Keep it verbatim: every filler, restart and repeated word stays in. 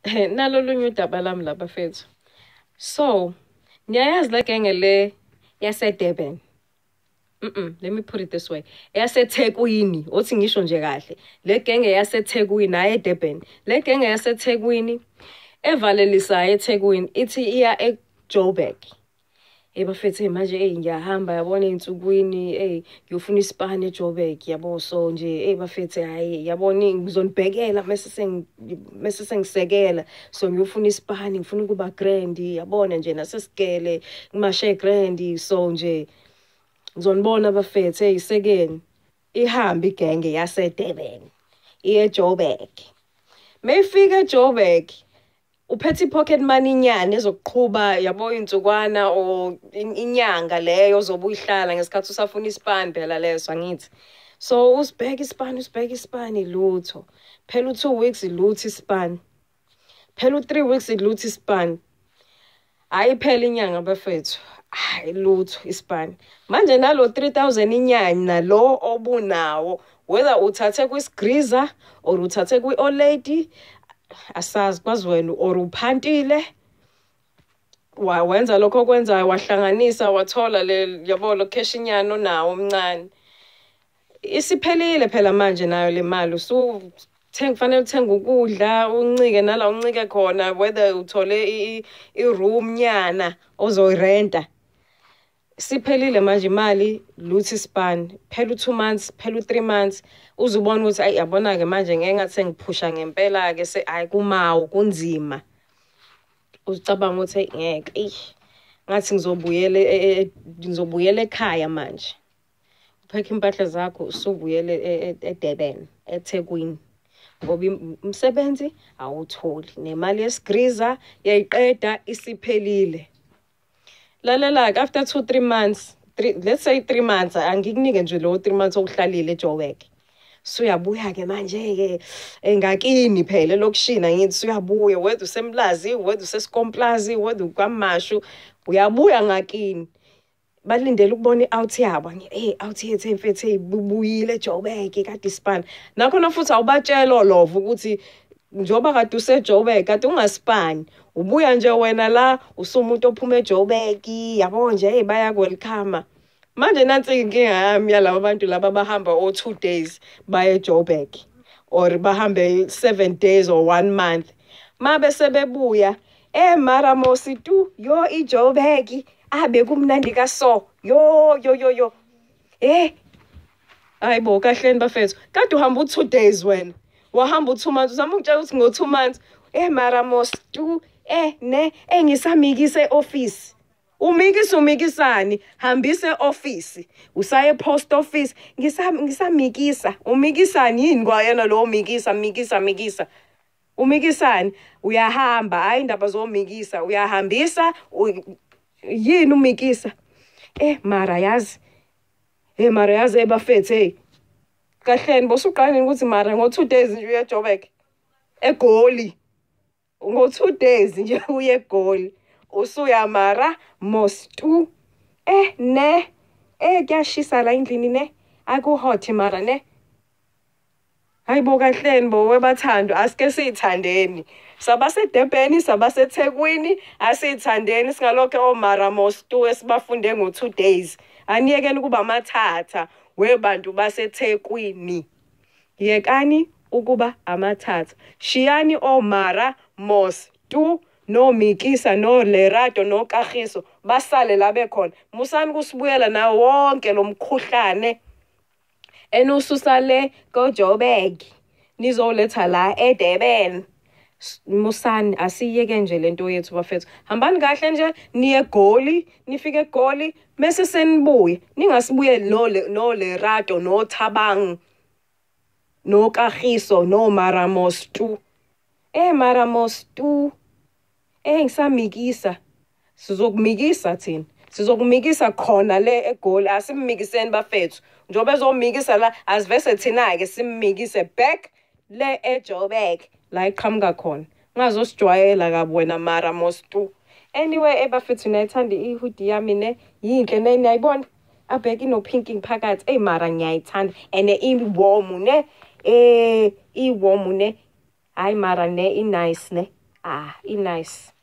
nalo lunye udaba lami la bafethu. So, niyayazi le genge le yaseDurban. Mm let me put it this way. EyaseThekwini, othi ngisho nje kahle. Le genge yaseThekwini hayi eDurban. Le genge yaseThekwini evalelisayo eThekwini ithi iya eJoburg. Eh bafethu manje eh ngiyahamba yabona einsukwini eh ngiyofuna isipani eJoburg yabo so nje eh bafethu hayi yabona ngizonibhekela mase seng mase sengisekela so ngiyofuna isipani ngifuna ukuba grand yabona nje nasesigele kumashe grand so nje ngizonibona bafethu hey isekeni ihamba igenge yaseDurban iye eJoburg. Mayifika eJoburg uphethe pocket money inyane ezokuqhubha yabo insukwana o inyanga leyo ozobe uyihlala ngesikhathi usafuna isipani phela leso angithi. So usibheka isipani usibheka isipani lutho. Phela u two weeks lutho isipani. Phela u three weeks lutho isipani. Hayi phela inyanga bafethu. Hayi lutho isipani. Manje nalo three thousand inyanga nalo obunawo whether uthathe kwisigriza or uthathe kwi-Olady asazi kwazi wena or uphantile wawenza lokho okwenzayo wahlanganisa wathola le yabo location yana nawo omncane isiphelile phela manje nayo le mali usu thenga kufanele uthenga ukudla uncike nala uncike khona whether uthole i-room nyana ozoyirenta siphelile manje imali luthi span phela two months phela three months uzubona ukuthi ay yabona ke manje ngeke ngathi ngiphusha ngempela ke se ay kumawo kunzima uzicabanga ukuthi ngeke eish ngathi ngizobuyele ngizobuyela ekhaya manje uphekhe impahla zakho usubuyele eDurban eThekwini ngoba umsebenzi awutholi nemali yesigriza yayiqeda isiphelile. Lalela after two three months three let's say three months angikunike nje lo three months okuhlalile eJoburg so uyabuya ke manje ke engakini phela lokushina ngithi uyabuya wethu usemlazi wethu usesikomplazi wethu kwamashu uyabuya ngakini balindele ukubona i-out yabo eh out yethu emfethu ebubuyile eJoburg kade ispan nakhona futhi awubatshela love ukuthi njoba kade useJoburg kade ungasipani ubuya nje wena la usumuntu ophuma eJoburg yabo nje hey baya welcome manje nansi inkinga yami yalabo bantu laba bahamba o two days baya eJoburg or bahambe seven days or one month mabe sebebuya eh mara mosi tu yo eJoburg abe kumnandi kaso yo yo yo yo eh ayibo kahleni bafethu kade uhamba u two days wena wahamba u two months uzama ukutshela ukuthi ngo two months eh mara mosi tu eh ne engisamikise office umikisa umikisani hambise office usaye post office ngisam ngisamikisa umikisani yini kwayena lo umikisa mikisa mikisa umikisani uyahamba hayi indaba zomikisa uyahambisa yini umikisa eh mara yazi eh mara yazi ebafethu hey kahleni bosuqala ukuthi mara ngo two days nje uya eJoburg eGoli ngo two days nje uye eGoli usuya mara mostu eh ne eh kuyashisa la endlini ne akuhot mara ne hayibo kahleni bo webathando asike sithandeni sabaseDurban sabaseThekwini asithandeni singalokho omara mostu esibafunde ngo two days aniyekeni kuba amathatha webantu baseThekwini yekani ukuba amathatha shiyani omara mostu no mikisa no lerado no kagiso basale la bekhona musani kusibuyela nawo wonke lomkhuhlane enususale koJoburg nizoletha la eDurban musani asiyeke nje lento yethu bafethu hambani kahle nje niye eGoli nifike eGoli mase senibuye ningasibuye no no lerado no thabang no kagiso no maramostu eh maramostu eh ngisamikisa sizokumikisa thina sizokumikisa khona le eGoli asimikiseni bafethu njobe ezomikisa la asivese thina ke simmikise back le eJoburg la iqhamuka khona ngazosijwayela kabi wena mara mostu anyway ebafethu nayithanda ihoodie yami ne yinhle ne niyayibona abheki no pinking phakathi eh mara ngiyayithanda ene i warm ne eh i warm ne hayi mara ne i nice ne ah, i-nice.